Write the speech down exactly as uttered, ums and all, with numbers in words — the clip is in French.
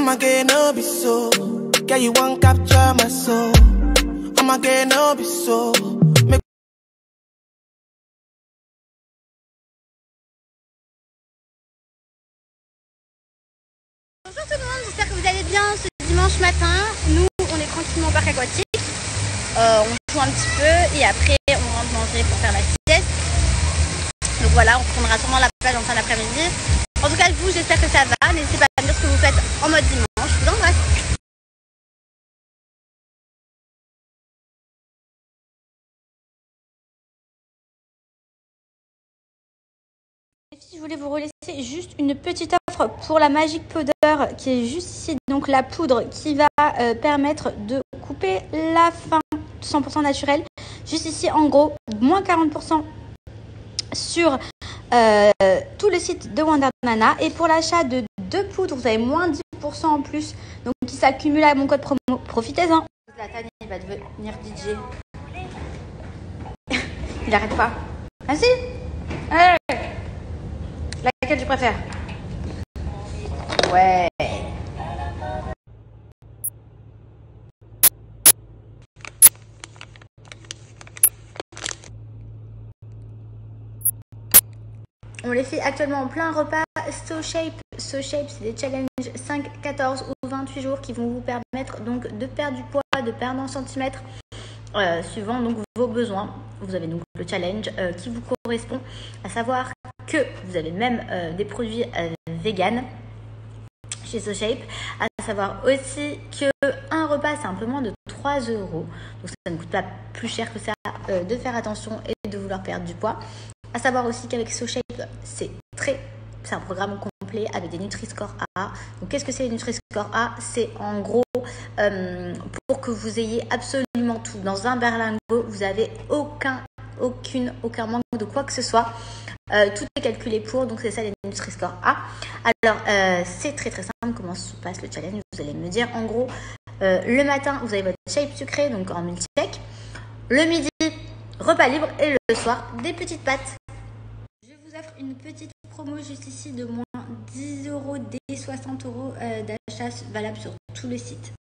I'ma get no be so. Girl, you won't capture my soul. I'ma get no be so. Make Bonjour tout le monde, j'espère que vous allez bien ce dimanche matin. Nous, on est tranquillement au parc aquatique. Euh, on joue un petit peu et après on rentre manger pour faire la sieste. Donc voilà, on prendra sûrement la plage en fin d'après-midi. En tout cas, vous, j'espère que ça va. N'hésitez pas à me dire ce que vous faites en mode dimanche. Je vous embrasse. Les filles, je voulais vous relaisser juste une petite offre pour la Magic Powder qui est juste ici. Donc la poudre qui va euh, permettre de couper la fin cent pour cent naturel. Juste ici, en gros, moins quarante pour cent sur euh, tout le site de Wonder Nana. Et pour l'achat de deux poudres, vous avez moins dix pour cent en plus. Donc qui s'accumule à mon code promo. Profitez-en. Zlatan, il va devenir D J. Il arrête pas. Ah si. Hey. Laquelle tu préfères? Ouais. On les fait actuellement en plein repas SoShape. SoShape, c'est des challenges cinq, quatorze ou vingt-huit jours qui vont vous permettre donc de perdre du poids, de perdre un centimètre euh, suivant donc vos besoins. Vous avez donc le challenge euh, qui vous correspond, à savoir que vous avez même euh, des produits euh, vegan chez SoShape, à savoir aussi que un repas c'est un peu moins de trois euros, donc ça ne coûte pas plus cher que ça euh, de faire attention et de vouloir perdre du poids. À savoir aussi qu'avec SoShape, c'est très, c'est un programme complet avec des Nutri-Score A. Donc, qu'est-ce que c'est les Nutri-Score A? C'est en gros euh, pour que vous ayez absolument tout. Dans un berlingot, vous avez aucun, aucune, aucun manque de quoi que ce soit. Euh, tout est calculé pour, donc c'est ça les Nutri-Score A. Alors, euh, c'est très très simple. Comment se passe le challenge? Vous allez me dire, en gros, euh, le matin, vous avez votre shape sucré, donc en multi-shake. Le midi, repas libre et le soir, des petites pâtes. Je vous offre une petite promo juste ici de moins dix euros des soixante euros euh, d'achat valable sur tout le site.